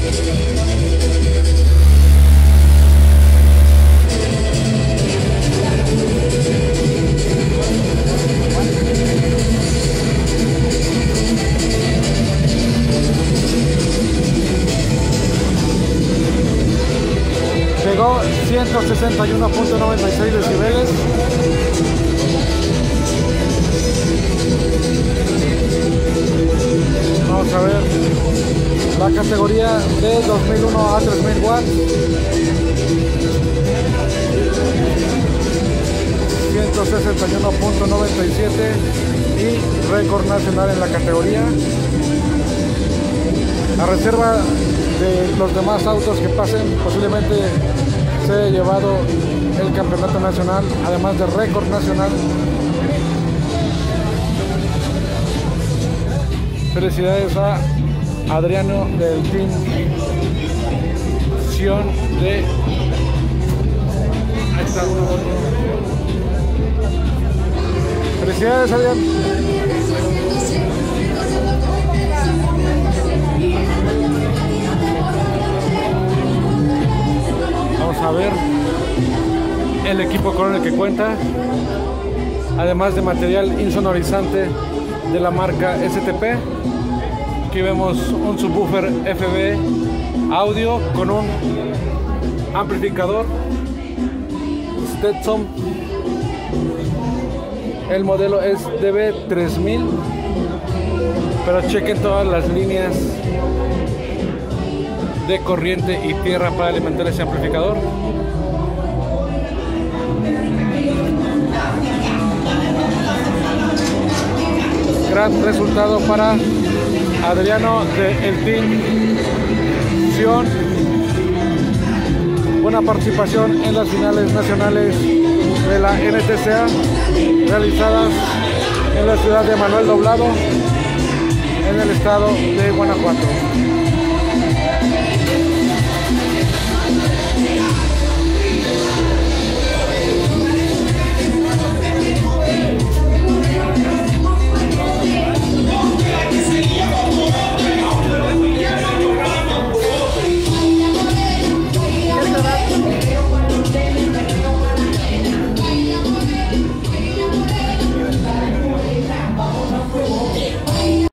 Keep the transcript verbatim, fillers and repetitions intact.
Llegó ciento sesenta y uno punto noventa y seis decibeles. Vamos a ver la categoría de dos mil uno a tres mil watts. ciento sesenta y uno punto noventa y siete y récord nacional en la categoría. A reserva de los demás autos que pasen, posiblemente se haya llevado el campeonato nacional, además de récord nacional. Felicidades a Adriano del Team Sion de... Ahí está. Felicidades, Adrián. Vamos a ver el equipo con el que cuenta, además de material insonorizante de la marca S T P. Aquí vemos un subwoofer F B audio con un amplificador Stetson. El modelo es D B tres mil, pero chequen todas las líneas de corriente y tierra para alimentar ese amplificador. Gran resultado para Adriano de el Team Sion. Buena participación en las finales nacionales de la N T C A realizadas en la ciudad de Manuel Doblado, en el estado de Guanajuato.